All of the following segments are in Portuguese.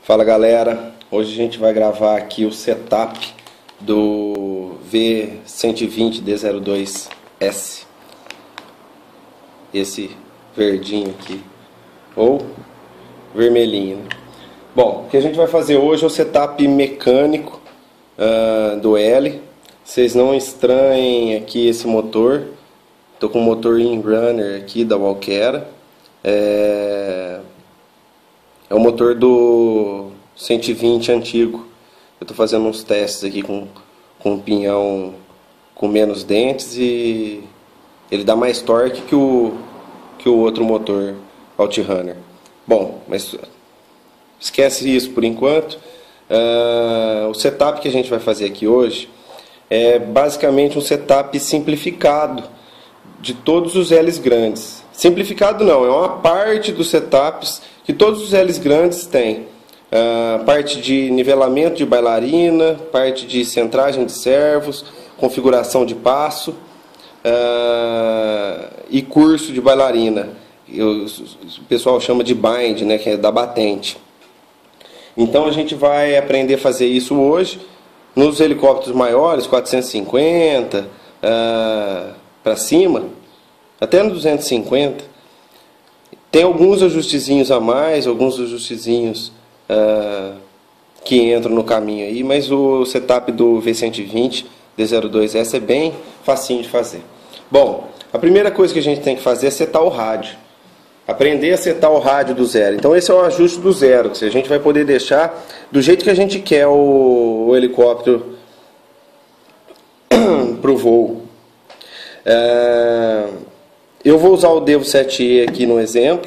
Fala galera, hoje a gente vai gravar aqui o setup do V120D02S, esse verdinho aqui, ou vermelhinho, né? Bom, o que a gente vai fazer hoje é o setup mecânico do L. Vocês não estranhem aqui esse motor, estou com o motor Inrunner aqui da Walkera. É o motor do 120 antigo. Eu estou fazendo uns testes aqui com um pinhão com menos dentes e ele dá mais torque que o outro motor OutRunner. Bom, mas esquece isso por enquanto. O setup que a gente vai fazer aqui hoje é basicamente um setup simplificado de todos os L's grandes. Simplificado não, é uma parte dos setups que todos os L's grandes têm. Parte de nivelamento de bailarina, parte de centragem de servos, configuração de passo e curso de bailarina. O pessoal chama de bind, né, que é da batente. Então a gente vai aprender a fazer isso hoje nos helicópteros maiores, 450 para cima, até no 250. Tem alguns ajustezinhos a mais, alguns ajustezinhos que entram no caminho aí, mas o setup do V120 D02S é bem facinho de fazer. Bom, a primeira coisa que a gente tem que fazer é setar o rádio. Aprender a setar o rádio do zero. Então esse é o ajuste do zero, que a gente vai poder deixar do jeito que a gente quer o helicóptero para o voo. Eu vou usar o Devo 7E aqui no exemplo,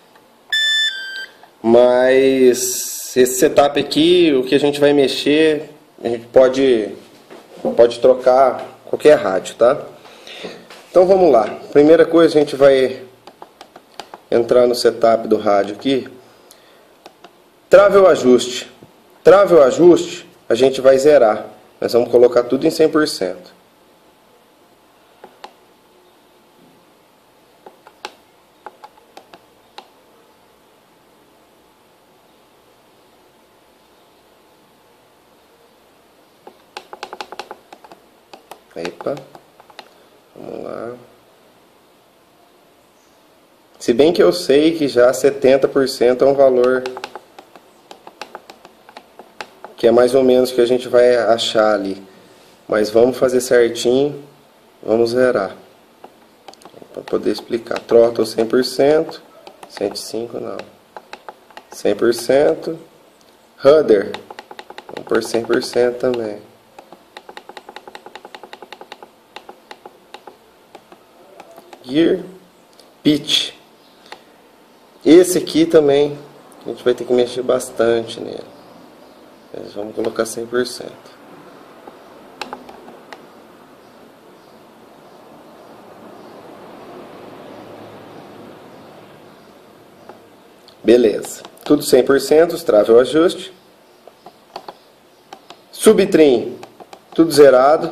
mas esse setup aqui, o que a gente vai mexer, a gente pode trocar qualquer rádio, tá? Então vamos lá. Primeira coisa, a gente vai entrar no setup do rádio aqui. Trave ou ajuste. Trave ou ajuste, a gente vai zerar. Nós vamos colocar tudo em 100%. Epa, vamos lá. Se bem que eu sei que já 70% é um valor que é mais ou menos o que a gente vai achar ali. Mas vamos fazer certinho, vamos zerar. Para poder explicar. Throttle 100%, 105 não. 100%. Rudder, vamos por 100% também. Gear, pitch. Esse aqui também a gente vai ter que mexer bastante nele. Mas vamos colocar 100%. Beleza. Tudo 100%, os trave o ajuste. Subtrim, tudo zerado.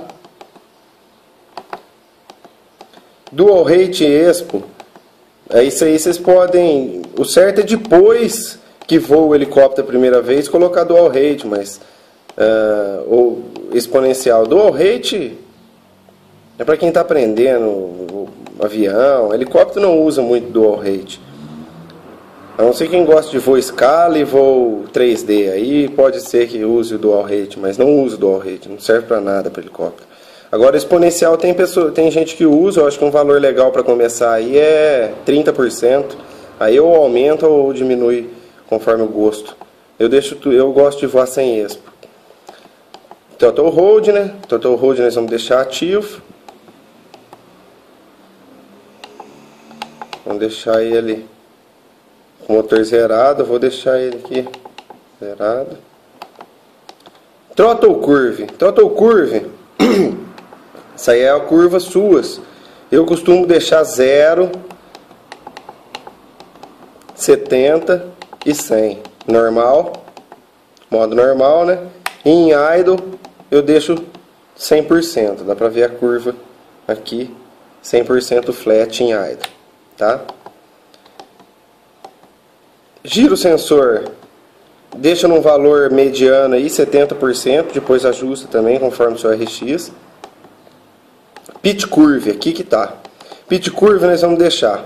Dual rate Expo, isso aí vocês podem, o certo é depois que voa o helicóptero a primeira vez colocar dual rate, mas ou exponencial. Dual rate é para quem está aprendendo o avião. Helicóptero não usa muito dual rate, a não ser quem gosta de voo escala e voo 3D, aí pode ser que use o dual rate, mas não usa o dual rate, não serve para nada para helicóptero. Agora, exponencial tem gente que usa, eu acho que um valor legal para começar aí é 30%. Aí ou aumenta ou diminui conforme o gosto. Eu gosto de voar sem expo. Throttle hold, né? Throttle hold nós vamos deixar ativo. Vamos deixar ele com o motor zerado, eu vou deixar ele aqui zerado. Throttle curve. Throttle curve. Essa aí é a curva suas. Eu costumo deixar 0, 70 e 100. Normal. Modo normal, né? E em idle eu deixo 100%. Dá pra ver a curva aqui. 100% flat em idle. Tá? Giro sensor deixa num valor mediano aí, 70%, depois ajusta também conforme o seu RX. Pitch Curve, aqui que tá. Pitch Curve nós vamos deixar.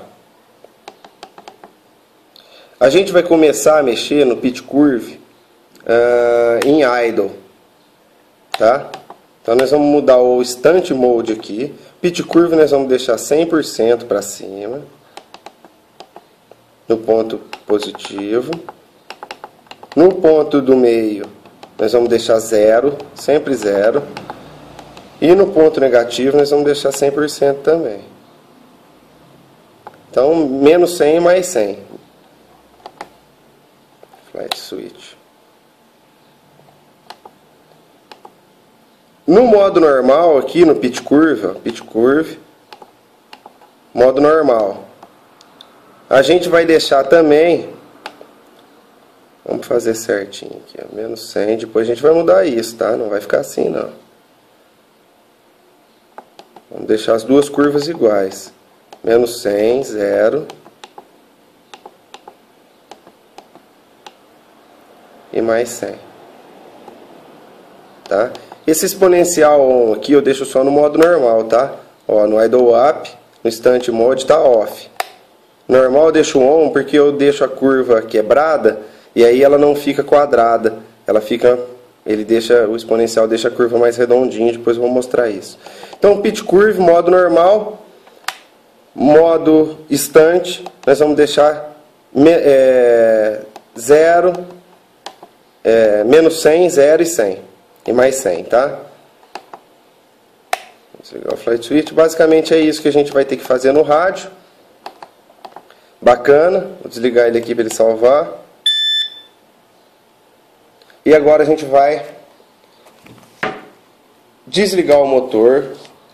A gente vai começar a mexer no Pitch Curve em Idle, tá? Então nós vamos mudar o Stunt Mode aqui. Pitch Curve nós vamos deixar 100% para cima, no ponto positivo. No ponto do meio nós vamos deixar 0, sempre 0. E no ponto negativo nós vamos deixar 100% também. Então menos 100 mais 100. Flat Switch. No modo normal, aqui no Pitch Curve, ó, Pitch Curve, modo normal. A gente vai deixar também, vamos fazer certinho aqui, ó, menos 100, depois a gente vai mudar isso, tá? Não vai ficar assim, não. Vamos deixar as duas curvas iguais. Menos 100, 0. E mais 100. Tá? Esse exponencial on aqui eu deixo só no modo normal, tá? Ó, no Idle Up, no Stunt Mode tá off. Normal eu deixo on porque eu deixo a curva quebrada e aí ela não fica quadrada. Ela fica, o exponencial deixa a curva mais redondinha, depois eu vou mostrar isso. Então, Pitch Curve, modo normal, modo Stunt, nós vamos deixar 0, menos 100, 0 e 100. E mais 100, tá? Vou desligar o Flight Switch. Basicamente é isso que a gente vai ter que fazer no rádio. Bacana. Vou desligar ele aqui para ele salvar. E agora a gente vai desligar o motor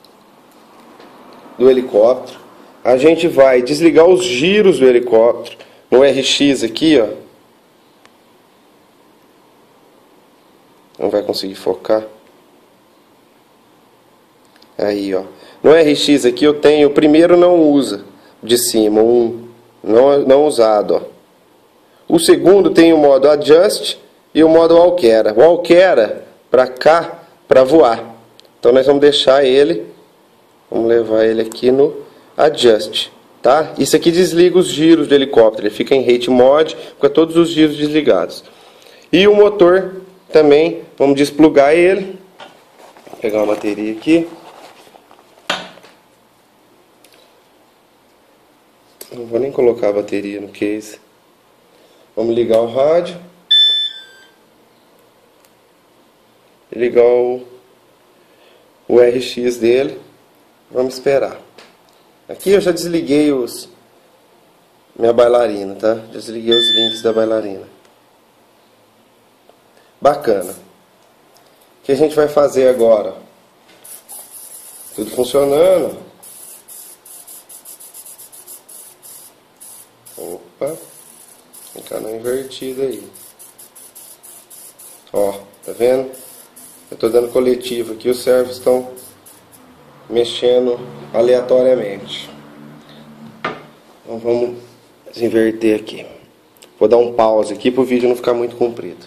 do helicóptero. A gente vai desligar os giros do helicóptero. No RX aqui, ó. Não vai conseguir focar. Aí, ó. No RX aqui eu tenho, o primeiro não usa, de cima, não usado, ó. O segundo tem o modo Adjust e o modo Alquera. O Alquera, para cá, para voar. Então nós vamos deixar ele, vamos levar ele aqui no Adjust, tá? Isso aqui desliga os giros do helicóptero, ele fica em Rate Mode, com todos os giros desligados. E o motor também, vamos desplugar ele. Vou pegar uma bateria aqui. Não vou nem colocar a bateria no case. Vamos ligar o rádio. E ligar o RX dele. Vamos esperar. Aqui eu já desliguei minha bailarina, tá? Desliguei os links da bailarina. Bacana. O que a gente vai fazer agora? Tudo funcionando. Opa. Canal invertido aí. Ó, tá vendo? Eu tô dando coletivo aqui, os servos estão mexendo aleatoriamente. Então vamos desinverter aqui. Vou dar um pause aqui para o vídeo não ficar muito comprido.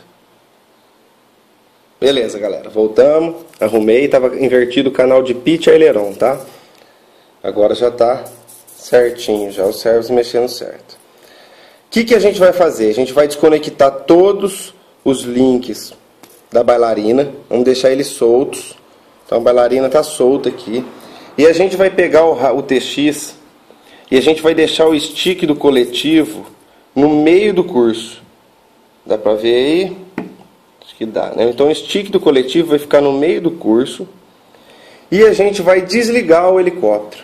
Beleza, galera, voltamos, arrumei, estava invertido o canal de pitch e aileron, tá? Agora já está certinho, já os servos mexendo certo. O que a gente vai fazer? A gente vai desconectar todos os links da bailarina, vamos deixar eles soltos. Então a bailarina está solta aqui. E a gente vai pegar o TX e a gente vai deixar o stick do coletivo no meio do curso. Dá para ver aí? Acho que dá, né? Então o stick do coletivo vai ficar no meio do curso. E a gente vai desligar o helicóptero.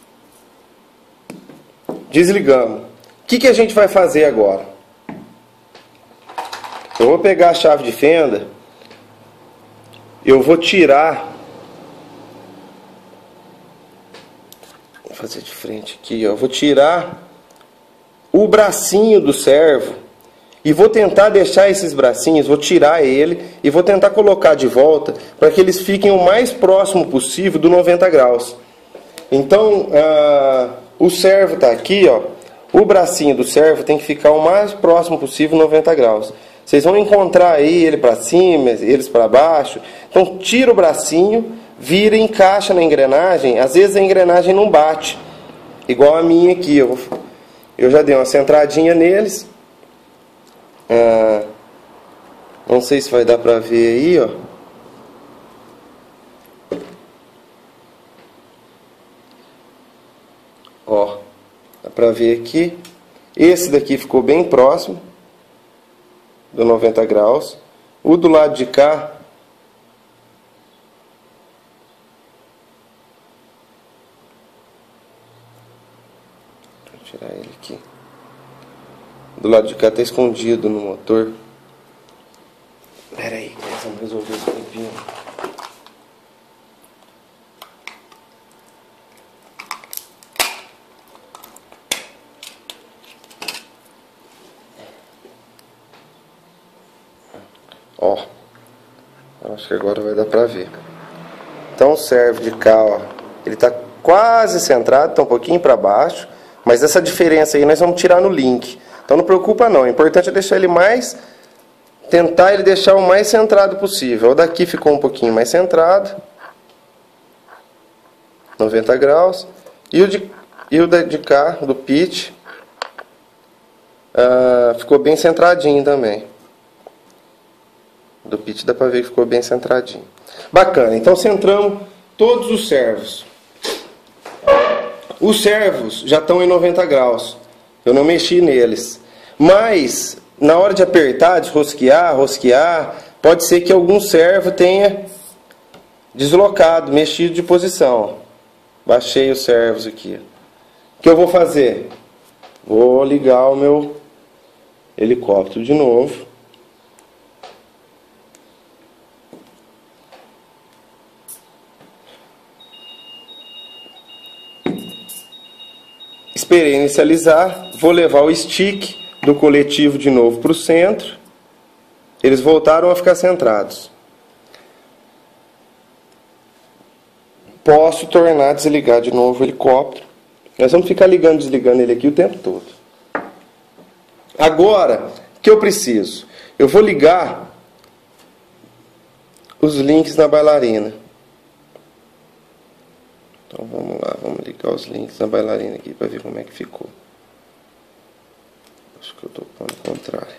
Desligamos. O que a gente vai fazer agora? Eu vou pegar a chave de fenda. Eu vou tirar. Vou fazer de frente aqui, ó. Eu vou tirar o bracinho do servo. E vou tentar deixar esses bracinhos, vou tirar ele e vou tentar colocar de volta para que eles fiquem o mais próximo possível do 90 graus. Então, o servo está aqui, ó. O bracinho do servo tem que ficar o mais próximo possível 90 graus. Vocês vão encontrar aí ele para cima, eles para baixo. Então tira o bracinho, vira e encaixa na engrenagem. Às vezes a engrenagem não bate, igual a minha aqui. Eu já dei uma centradinha neles. Não sei se vai dar para ver aí, ó. Ó, dá para ver aqui. Esse daqui ficou bem próximo do 90 graus. O do lado de cá vou tirar ele aqui. Do lado de cá está escondido no motor. Pera aí, vamos resolver esse pepino. Ó, eu acho que agora vai dar pra ver. Então serve de cá, ó, ele tá quase centrado, tá um pouquinho para baixo, mas essa diferença aí nós vamos tirar no link. Então não preocupa não, o importante é deixar ele mais, tentar ele deixar o mais centrado possível. O daqui ficou um pouquinho mais centrado, 90 graus, e o de cá, do pitch, ficou bem centradinho também. Do pitch dá pra ver que ficou bem centradinho. Bacana, então centramos todos os servos. Os servos já estão em 90 graus. Eu não mexi neles. Mas, na hora de apertar, de rosquear, pode ser que algum servo tenha deslocado, mexido de posição. Baixei os servos aqui. O que eu vou fazer? Vou ligar o meu helicóptero de novo. Esperei inicializar, vou levar o stick do coletivo de novo para o centro. Eles voltaram a ficar centrados. Posso tornar desligar de novo o helicóptero. Nós vamos ficar ligando e desligando ele aqui o tempo todo. Agora, o que eu preciso? Eu vou ligar os links na bailarina. Então vamos lá, vamos ligar os links na bailarina aqui para ver como é que ficou. Acho que eu estou pondo o contrário.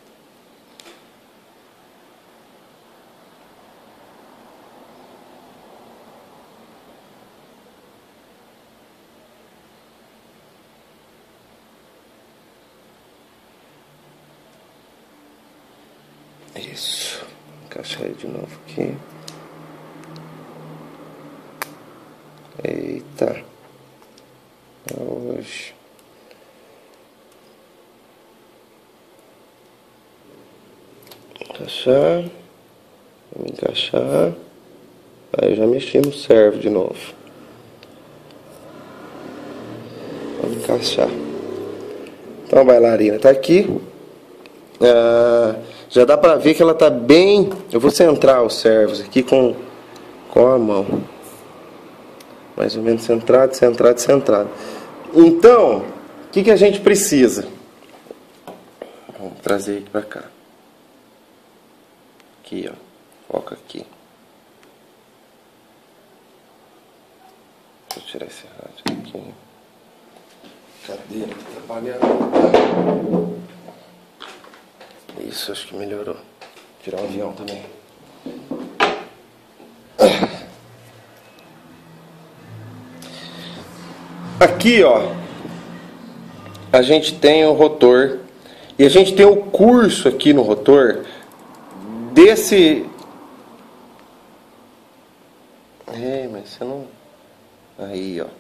Isso. Encaixar ele de novo aqui. Eita. Hoje. Encaixar. Vamos encaixar. Aí eu já mexi no servo de novo. Vamos encaixar. Então a bailarina está aqui. Já dá pra ver que ela tá bem. Eu vou centrar os servos aqui com a mão. Mais ou menos centrado. Então, o que a gente precisa? Vamos trazer aqui pra cá. Aqui, ó. Foca aqui. Deixa eu tirar esse rádio aqui. Cadeira tá trabalhando. Isso, acho que melhorou. Vou tirar o avião também. Aqui, ó, a gente tem o rotor e a gente tem o curso aqui no rotor desse. Mas você não. Aí, ó.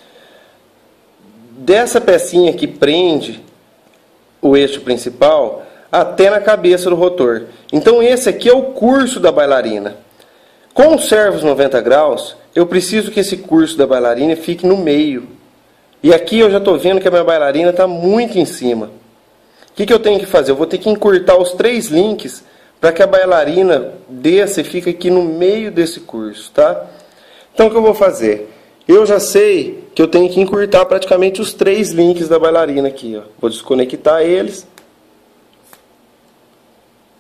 Dessa pecinha que prende o eixo principal até na cabeça do rotor. Então esse aqui é o curso da bailarina. Com os servos 90 graus, eu preciso que esse curso da bailarina fique no meio. E aqui eu já estou vendo que a minha bailarina está muito em cima. O que eu tenho que fazer? Eu vou ter que encurtar os 3 links para que a bailarina desça e fique aqui no meio desse curso, tá? Então o que eu vou fazer? Eu já sei que eu tenho que encurtar praticamente os 3 links da bailarina aqui, ó. Vou desconectar eles.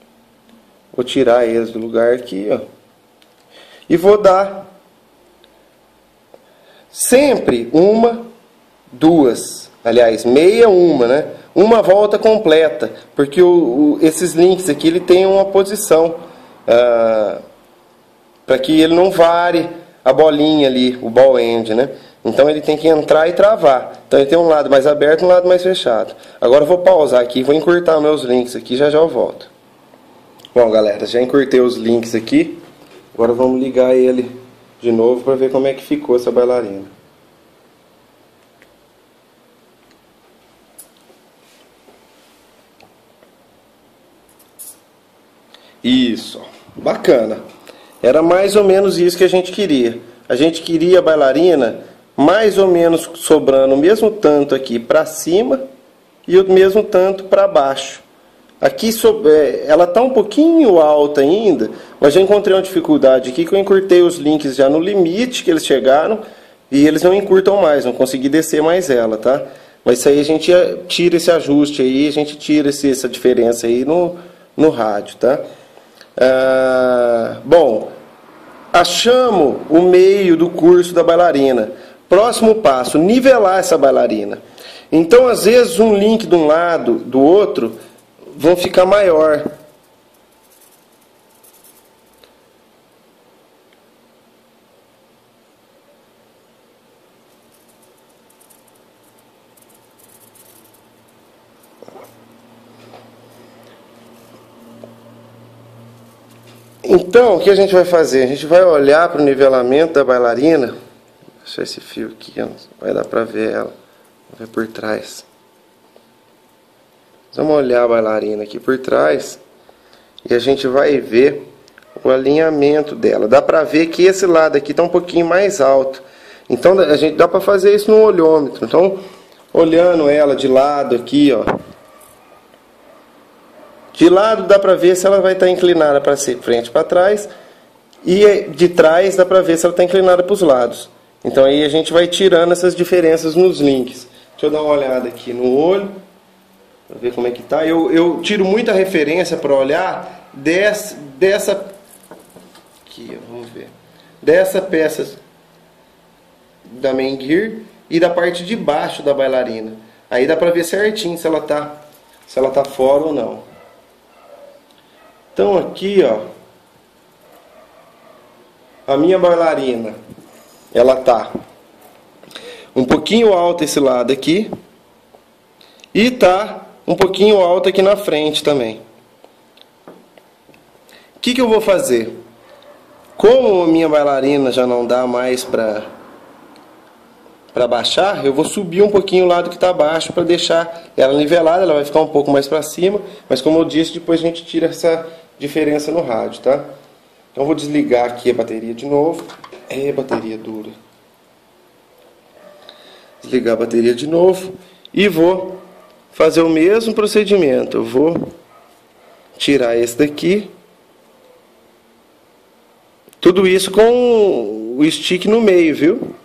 Vou tirar eles do lugar aqui, ó. E vou dar sempre uma, duas, aliás, meia uma, né? Uma volta completa, porque esses links aqui ele tem uma posição para que ele não vare a bolinha ali, o ball end, né? Então ele tem que entrar e travar. Então ele tem um lado mais aberto e um lado mais fechado. Agora eu vou pausar aqui, vou encurtar meus links aqui, já eu volto. Bom, galera, já encurtei os links aqui. Agora vamos ligar ele de novo para ver como é que ficou essa bailarina. Isso, bacana. Era mais ou menos isso que a gente queria. A gente queria a bailarina mais ou menos sobrando o mesmo tanto aqui para cima e o mesmo tanto para baixo. Aqui ela está um pouquinho alta ainda, mas já encontrei uma dificuldade aqui que eu encurtei os links já no limite que eles chegaram e eles não encurtam mais, não consegui descer mais ela, tá? Mas isso aí a gente tira esse ajuste aí, a gente tira essa diferença aí no rádio, tá? Bom, achamos o meio do curso da bailarina. Próximo passo, nivelar essa bailarina. Então, às vezes, um link de um lado, do outro, vão ficar maior. Então, o que a gente vai fazer? A gente vai olhar para o nivelamento da bailarina. Vou deixar esse fio aqui, ó, vai dar para ver ela. Vamos ver por trás. Vamos olhar a bailarina aqui por trás e a gente vai ver o alinhamento dela. Dá para ver que esse lado aqui está um pouquinho mais alto. Então a gente dá para fazer isso no olhômetro. Então, olhando ela de lado aqui, ó. De lado dá para ver se ela vai estar inclinada para frente, para trás. E de trás dá para ver se ela está inclinada para os lados. Então aí a gente vai tirando essas diferenças nos links. Deixa eu dar uma olhada aqui no olho, para ver como é que tá. Eu tiro muita referência para olhar dessa aqui, vamos ver. Dessa peça da main gear e da parte de baixo da bailarina. Aí dá para ver certinho se ela tá fora ou não. Então aqui, ó, a minha bailarina, ela tá um pouquinho alta esse lado aqui e tá um pouquinho alta aqui na frente também. O que eu vou fazer? Como a minha bailarina já não dá mais para baixar, eu vou subir um pouquinho o lado que está baixo para deixar ela nivelada. Ela vai ficar um pouco mais para cima, mas como eu disse, depois a gente tira essa diferença no rádio, tá? Então eu vou desligar aqui a bateria de novo. Bateria dura. Desligar a bateria de novo e vou fazer o mesmo procedimento. Eu vou tirar esse daqui. Tudo isso com o stick no meio, viu?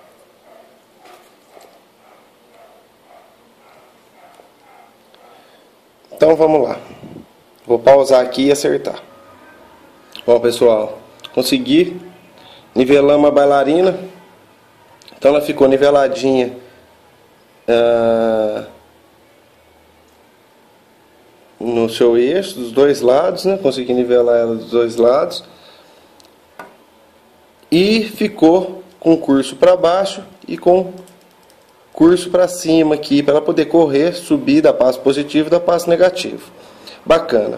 Então vamos lá. Vou pausar aqui e acertar. Bom, pessoal, consegui. Nivelamos a bailarina. Então ela ficou niveladinha no seu eixo, dos dois lados, né? Consegui nivelar ela dos dois lados. E ficou com curso para baixo e com curso para cima aqui, para ela poder correr, subir, dar passo positivo e dar passo negativo. Bacana.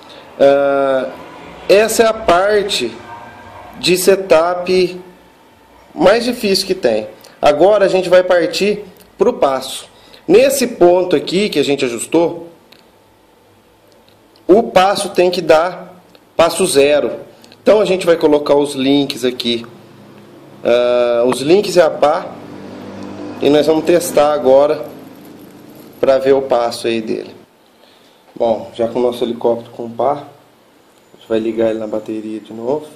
Essa é a parte de setup mais difícil que tem. Agora a gente vai partir para o passo. Nesse ponto aqui que a gente ajustou, o passo tem que dar passo zero. Então a gente vai colocar os links aqui, os links e a pá, e nós vamos testar agora para ver o passo aí dele. Bom, já com o nosso helicóptero com pá, a gente vai ligar ele na bateria de novo.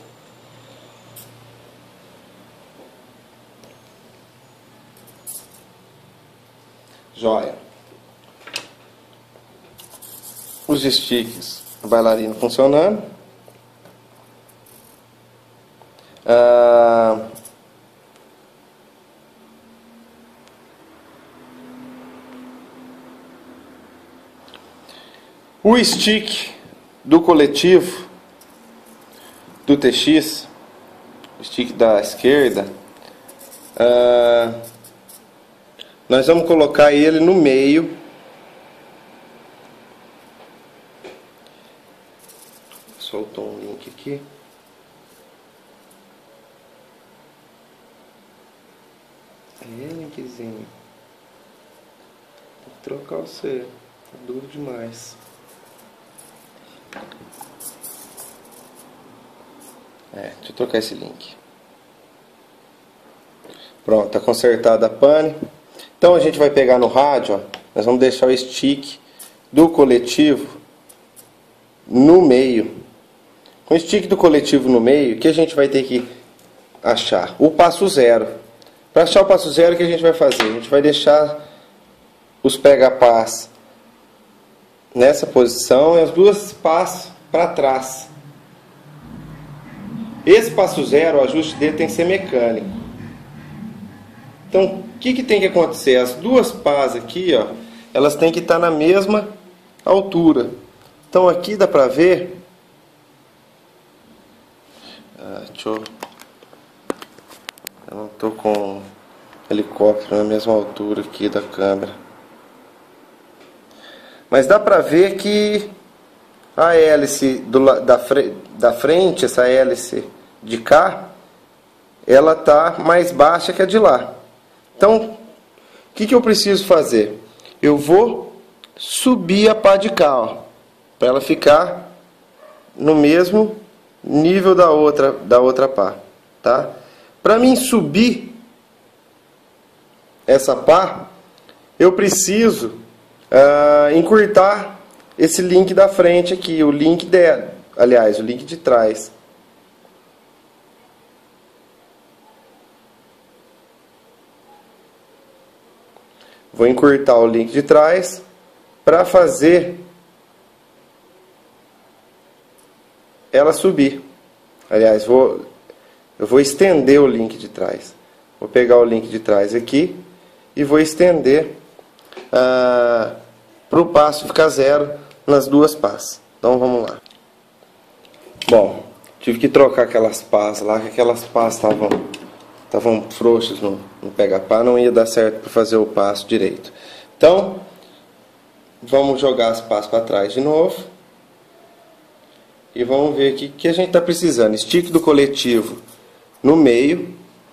Joia. Os sticks, a bailarina funcionando. O stick do coletivo do TX, o stick da esquerda, nós vamos colocar ele no meio. Soltou um link aqui. Linkzinho. Vou trocar você. Tá duro demais. Deixa eu trocar esse link. Pronto, tá consertada a pane. Então a gente vai pegar no rádio, ó, nós vamos deixar o stick do coletivo no meio. Com o stick do coletivo no meio, o que a gente vai ter que achar? O passo zero. Para achar o passo zero, o que a gente vai fazer? A gente vai deixar os pega-pás nessa posição e as duas pás para trás. Esse passo zero, o ajuste dele tem que ser mecânico. Então, o que tem que acontecer? As duas pás aqui, ó, elas têm que estar na mesma altura. Então, aqui dá para ver. Eu não estou com o helicóptero na mesma altura aqui da câmera. Mas dá para ver que a hélice da frente, essa hélice de cá, ela está mais baixa que a de lá. Então, o que eu preciso fazer? Eu vou subir a pá de cá, para ela ficar no mesmo nível da outra pá, tá? Para mim subir essa pá, eu preciso encurtar esse link da frente aqui, o link o link de trás. Vou encurtar o link de trás para fazer ela subir. Aliás, eu vou estender o link de trás. Vou pegar o link de trás aqui e vou estender para o passo ficar zero nas duas pás. Então vamos lá. Bom, tive que trocar aquelas pás lá, que aquelas pás estavam frouxas no pega-pá, não ia dar certo para fazer o passo direito. Então, vamos jogar as pás para trás de novo. E vamos ver aqui o que a gente está precisando. Stick do coletivo no meio.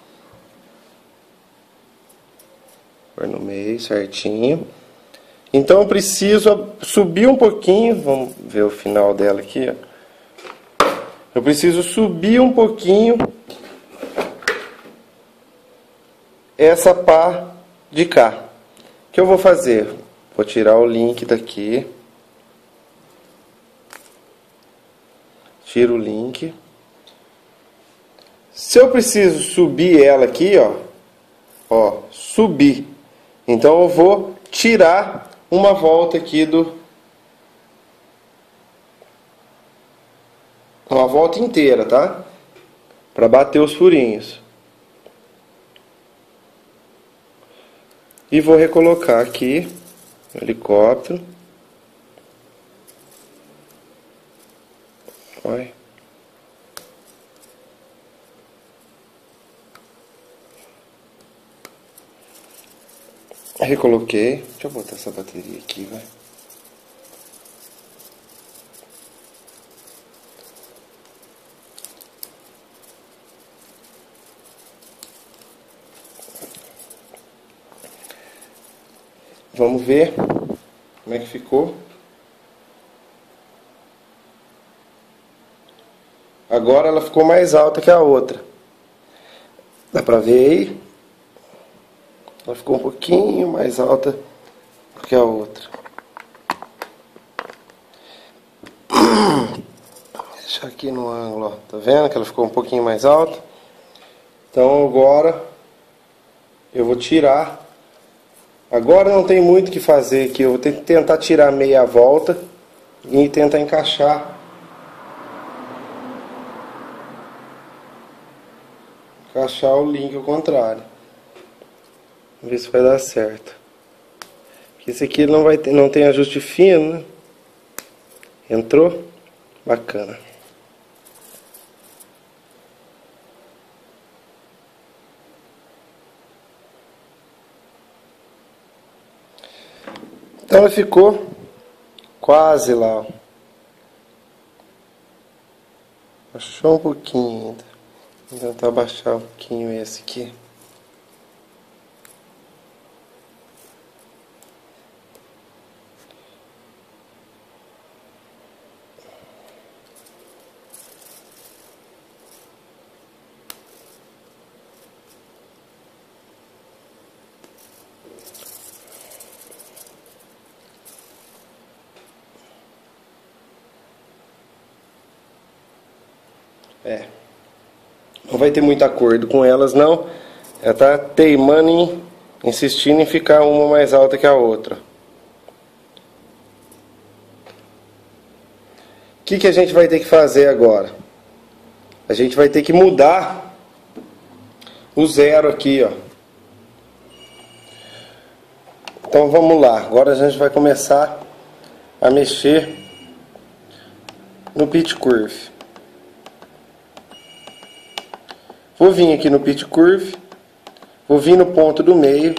Pôr no meio certinho. Então eu preciso subir um pouquinho. Vamos ver o final dela aqui, ó. Eu preciso subir um pouquinho essa pá de cá. O que eu vou fazer? Vou tirar o link daqui. Tiro o link. Se eu preciso subir ela aqui, ó, subir. Então eu vou tirar uma volta aqui uma volta inteira, tá? Para bater os furinhos. E vou recolocar aqui o helicóptero. Olha. Recoloquei. Deixa eu botar essa bateria aqui, vai. Vamos ver como é que ficou. Agora ela ficou mais alta que a outra. Dá pra ver aí? Ela ficou um pouquinho mais alta do que a outra. Vou deixar aqui no ângulo, ó. Tá vendo que ela ficou um pouquinho mais alta? Então agora eu vou tirar. Agora não tem muito o que fazer aqui. Eu vou ter que tentar tirar meia volta e tentar encaixar encaixar o link ao contrário. Vamos ver se vai dar certo. Porque esse aqui não vai ter, não tem ajuste fino, né? Entrou? Bacana. Então ela ficou quase lá, ó. Baixou um pouquinho ainda. Vou tentar baixar um pouquinho esse aqui. Não vai ter muito acordo com elas não. Ela tá teimando insistindo em ficar uma mais alta que a outra. O que a gente vai ter que fazer agora? A gente vai ter que mudar o zero aqui, ó. Então vamos lá. Agora a gente vai começar a mexer no pitch curve. Vou vir aqui no pitch curve, vou vir no ponto do meio,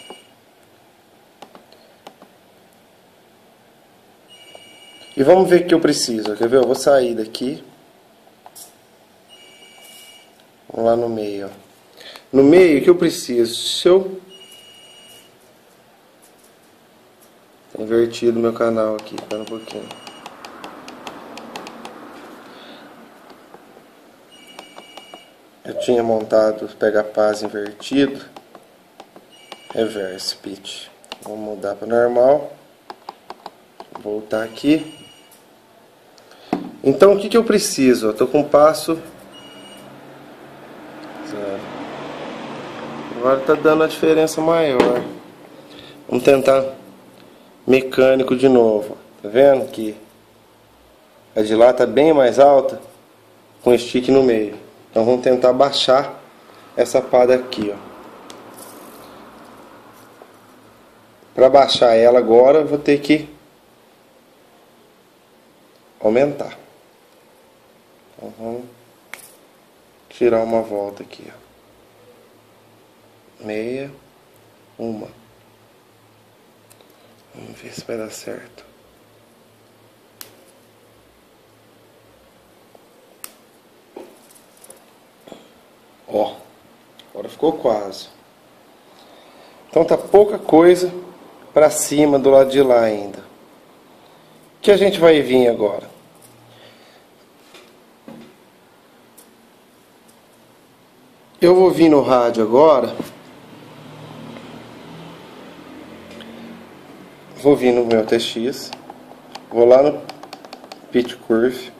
e vamos ver o que eu preciso. Quer ver? Eu vou sair daqui, vamos lá no meio. Ó. No meio, o que eu preciso? Se eu... Tá invertido o meu canal aqui, espera um pouquinho. Eu tinha montado pega paz invertido, reverse pitch. Vou mudar para normal, voltar aqui. Então o que eu preciso? Eu tô com passo 0. Agora tá dando a diferença maior. Vamos tentar mecânico de novo. Tá vendo que a de lá tá bem mais alta com stick no meio. Então vamos tentar baixar essa pá daqui, ó. Para baixar ela agora, eu vou ter que aumentar. Então vamos tirar uma volta aqui, ó. Meia, uma. Vamos ver se vai dar certo. Ó, agora ficou quase. Então tá pouca coisa para cima do lado de lá ainda. O que a gente vai vir agora? Eu vou vir no rádio agora. Vou vir no meu TX. Vou lá no pitch curve.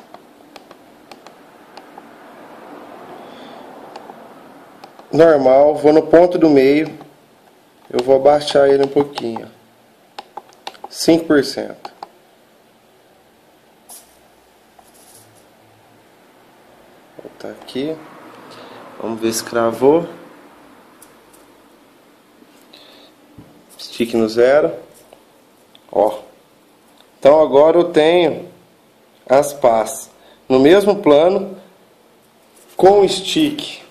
Normal, vou no ponto do meio, eu vou abaixar ele um pouquinho, 5%. Vou voltar aqui, vamos ver se cravou. Stick no zero, ó. Então agora eu tenho as pás no mesmo plano com o stick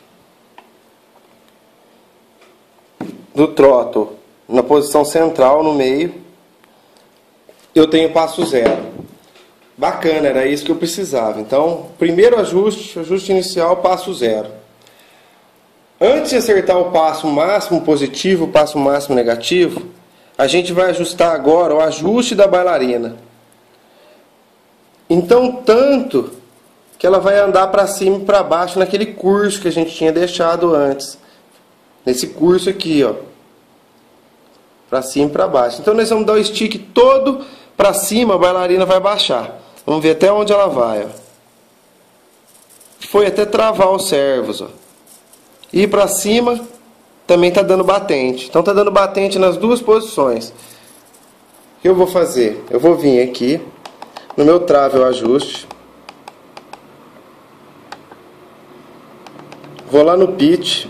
do throttle na posição central no meio. Eu tenho passo zero. Bacana, era isso que eu precisava. Então, primeiro ajuste inicial, passo zero. Antes de acertar o passo máximo positivo, o passo máximo negativo, a gente vai ajustar agora o ajuste da bailarina. Então, tanto que ela vai andar para cima e para baixo naquele curso que a gente tinha deixado antes. Nesse curso aqui, ó. Para cima e para baixo. Então nós vamos dar o stick todo para cima, a bailarina vai baixar. Vamos ver até onde ela vai, ó. Foi até travar os servos, ó. E para cima também tá dando batente. Então tá dando batente nas duas posições. O que eu vou fazer? Eu vou vir aqui no meu travel ajuste. Vou lá no pitch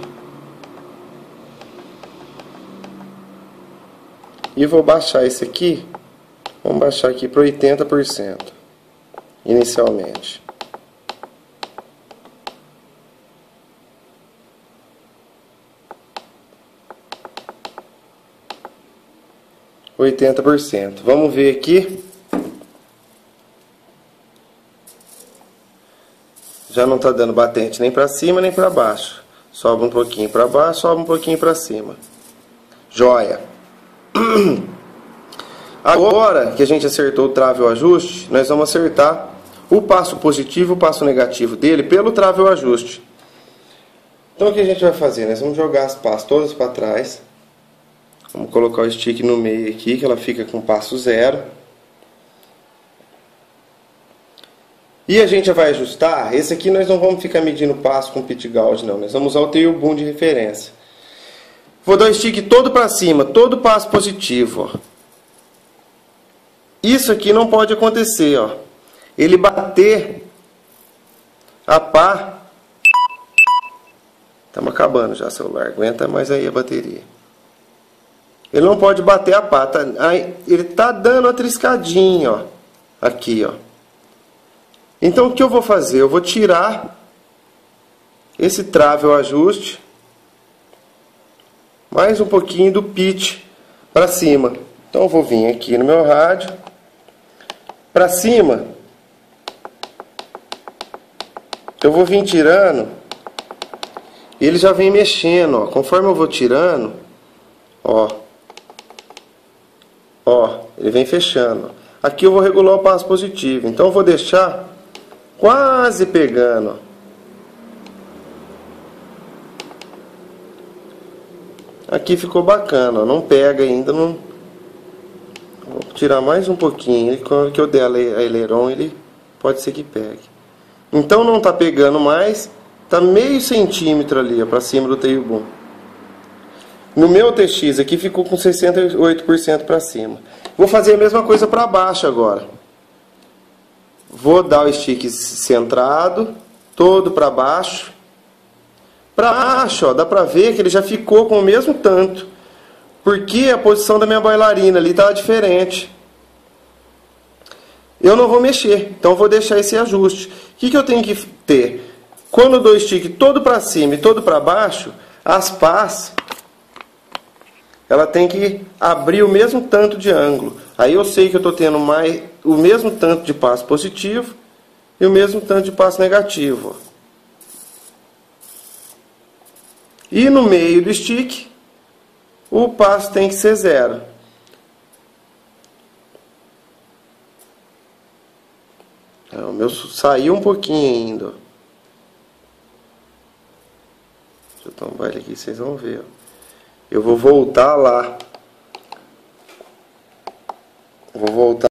e vou baixar esse aqui. Vamos baixar aqui para 80% inicialmente. Vamos ver aqui. Já não está dando batente nem para cima nem para baixo. Sobe um pouquinho para baixo, sobe um pouquinho para cima. Joia! Agora que a gente acertou o trave e o ajuste, nós vamos acertar o passo positivo e o passo negativo dele pelo trave e o ajuste. Então o que a gente vai fazer? Nós vamos jogar as pás todas para trás. Vamos colocar o stick no meio aqui, que ela fica com passo 0. E a gente já vai ajustar. Esse aqui nós não vamos ficar medindo passo com pit gauge, não. Nós vamos usar o tail boom de referência. Vou dar o stick todo para cima, todo passo positivo, ó. Isso aqui não pode acontecer, ó. Ele bater a pá. Estamos acabando já, celular. Aguenta mais aí a bateria. Ele não pode bater a pá. Ele tá dando uma triscadinha, ó. Aqui, ó. Então o que eu vou fazer? Eu vou tirar esse trave ou ajuste mais um pouquinho do pitch para cima. Então eu vou vir aqui no meu rádio para cima. Eu vou vir tirando. Ele já vem mexendo, ó. Conforme eu vou tirando, ó, ele vem fechando. Aqui eu vou regular o passo positivo. Então eu vou deixar quase pegando. Aqui ficou bacana, ó. Não pega ainda, não. Vou tirar mais um pouquinho. Quando que eu der a aileron, ele pode ser que pegue. Então não tá pegando mais, tá meio centímetro ali, para cima do tail boom. No meu TX aqui ficou com 68% para cima. Vou fazer a mesma coisa para baixo agora. Vou dar o stick centrado, todo para baixo. Para baixo, ó, dá para ver que ele já ficou com o mesmo tanto. Porque a posição da minha bailarina ali estava diferente. Eu não vou mexer, então vou deixar esse ajuste. O que eu tenho que ter? Quando eu dou o stick todo para cima e todo para baixo, as pás, ela tem que abrir o mesmo tanto de ângulo. Aí eu sei que eu estou tendo o mesmo tanto de passo positivo e o mesmo tanto de passo negativo. E no meio do stick, o passo tem que ser 0. O meu saiu um pouquinho ainda. Deixa eu dar um baile aqui, vocês vão ver. Eu vou voltar lá. Vou voltar.